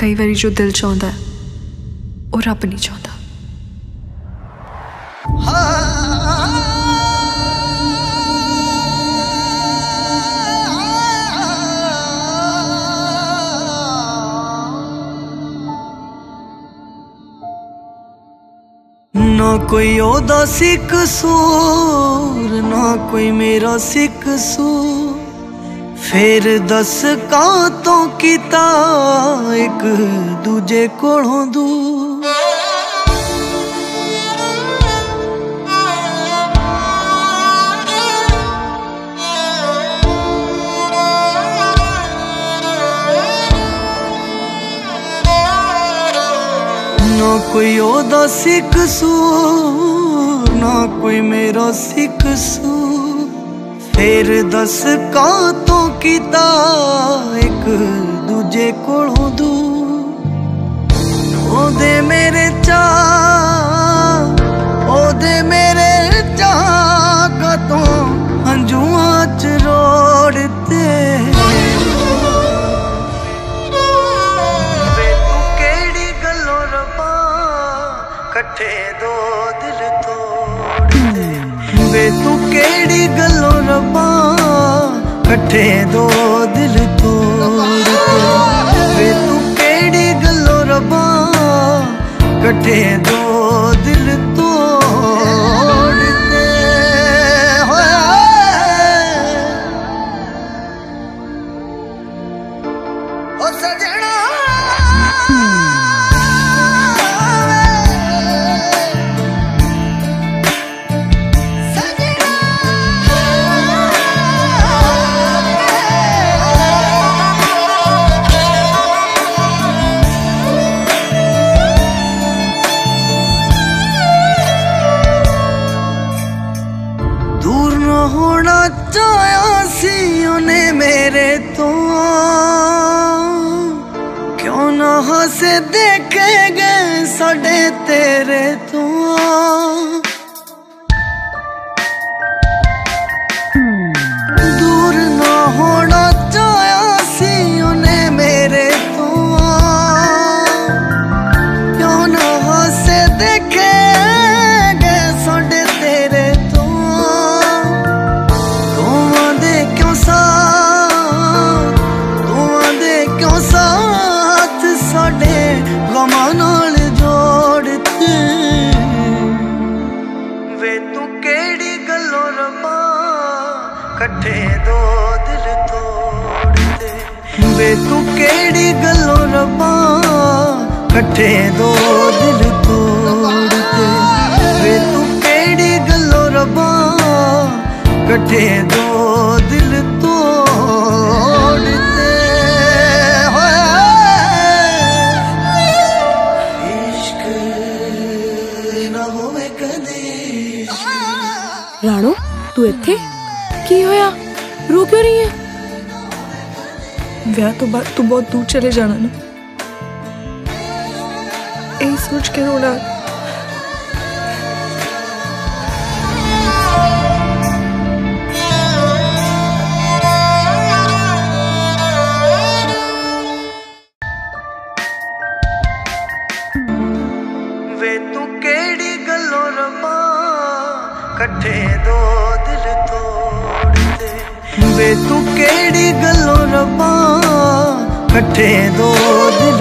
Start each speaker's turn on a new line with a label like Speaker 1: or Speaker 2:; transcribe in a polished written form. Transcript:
Speaker 1: कई बारी जो दिल चाहता है वो रब नहीं चाहता।
Speaker 2: ना कोई ओदा सी कसूर, ना कोई मेरा सी कसूर, फिर दस कातों कीता एक दूजे कोलों दूर। ना कोई ओदा सी कसूर, ना कोई मेरा सी कसूर, फिर दस कातों कीता एक दूजे कोलों दूर। ओदे मेरे चाह, ओदे मेरे चाह कातों हंजुआं च रोड़ते। कट्ठे दो दिल तोड़ते वे, तू केड़ी गल्लों रब्बा कट्ठे दो दिल तोड़ते वे, तू केड़ी गल्लों रब्बा कट्ठे दो दिल तोड़ते। ओ सजना होना चाहा सी उन्हें मेरे तो, क्यों ना हंसे देखे गए साडे तेरे तो। दूर ना होना चाहा सी उन्हें मेरे तो, क्यों ना हंसे देखे गए साडे तेरे तो। गमां नाल जोड़ते वे, तू केड़ी गल्लों रब्बा कट्ठे दो दिल तोड़ते वे, तू केड़ी गल्लों रब्बा कट्ठे दो दिल तोड़ते वे, तू केड़ी गल्लों रब्बा कट्ठे दो दिल तोड़ते।
Speaker 1: राणो तू इत्थे की होया, रो क्यों रही है? ब्याह तो बाद तू बहुत दूर चले जाना ना, यही सोच के रोना।
Speaker 2: वे तू केड़ी गल्लों रब्बा कट्ठे दो दिल तोड़ते वे, तू केड़ी गल्लों रब्बा कट्ठे दो दिल